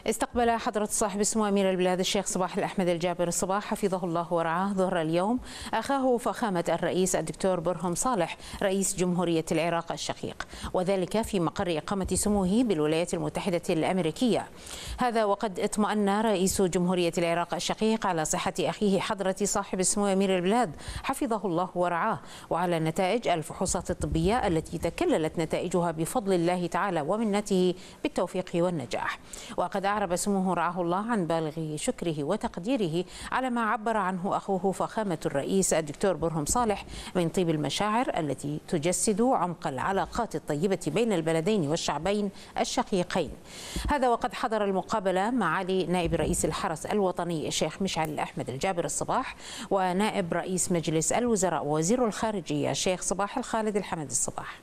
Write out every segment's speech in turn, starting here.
استقبل حضرة صاحب السمو أمير البلاد الشيخ صباح الأحمد الجابر الصباح حفظه الله ورعاه ظهر اليوم أخاه فخامة الرئيس الدكتور برهم صالح رئيس جمهورية العراق الشقيق، وذلك في مقر إقامة سموه بالولايات المتحدة الأمريكية. هذا وقد اطمأن رئيس جمهورية العراق الشقيق على صحة أخيه حضرة صاحب السمو أمير البلاد حفظه الله ورعاه، وعلى نتائج الفحوصات الطبية التي تكللت نتائجها بفضل الله تعالى ومنته بالتوفيق والنجاح. وقد أعرب سموه رعاه الله عن بالغ شكره وتقديره على ما عبر عنه أخوه فخامة الرئيس الدكتور برهم صالح من طيب المشاعر التي تجسد عمق العلاقات الطيبة بين البلدين والشعبين الشقيقين. هذا وقد حضر المقابلة معالي نائب رئيس الحرس الوطني الشيخ مشعل أحمد الجابر الصباح، ونائب رئيس مجلس الوزراء ووزير الخارجية الشيخ صباح الخالد الحمد الصباح.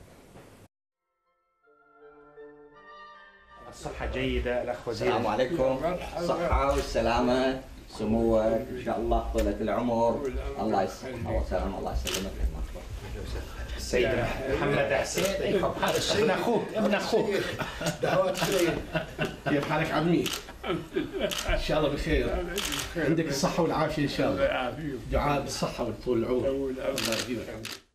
الصحة جيدة الأخ وزير. السلام عليكم. الصحة والسلامة سموك إن شاء الله طولة العمر. الله يسلمك وسلام. الله يسلمك. السيد محمد حسين ابن أخوك دعوات خير. كيف حالك عمي؟ إن شاء الله بخير. عندك الصحة والعافية إن شاء الله. دعاء بالصحة وطول العمر. الله يديمك.